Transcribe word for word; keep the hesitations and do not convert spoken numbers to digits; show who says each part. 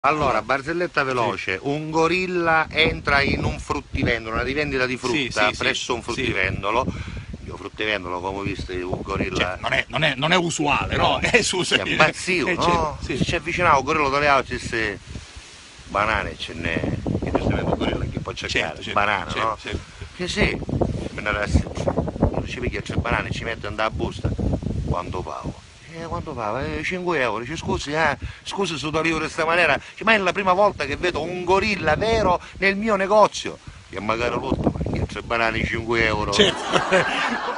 Speaker 1: Allora, barzelletta veloce, sì. Un gorilla entra in un fruttivendolo, una rivendita di frutta,
Speaker 2: sì, sì,
Speaker 1: presso un fruttivendolo.
Speaker 2: sì.
Speaker 1: Io fruttivendolo, come ho visto, un gorilla...
Speaker 2: Cioè, non, è, non, è, non è usuale, no?
Speaker 1: no?
Speaker 2: È su,
Speaker 1: Si impazzito,
Speaker 2: eh,
Speaker 1: no?
Speaker 2: sì.
Speaker 1: Si avvicinava, il gorilla toglieva queste banane, ce n'è, che giustamente un gorilla che può cercare,
Speaker 2: certo, certo,
Speaker 1: banane,
Speaker 2: certo,
Speaker 1: no?
Speaker 2: certo.
Speaker 1: Che sì, non ci picchia tre banane, ci mette in da busta, quanto pago? Eh, quanto fa? Eh, cinque euro. Dice, scusi, eh, scusi se t'arrivo in questa maniera, dice, ma è la prima volta che vedo un gorilla vero nel mio negozio. E magari l'ultimo, perché tre banane cinque euro.
Speaker 2: Certo.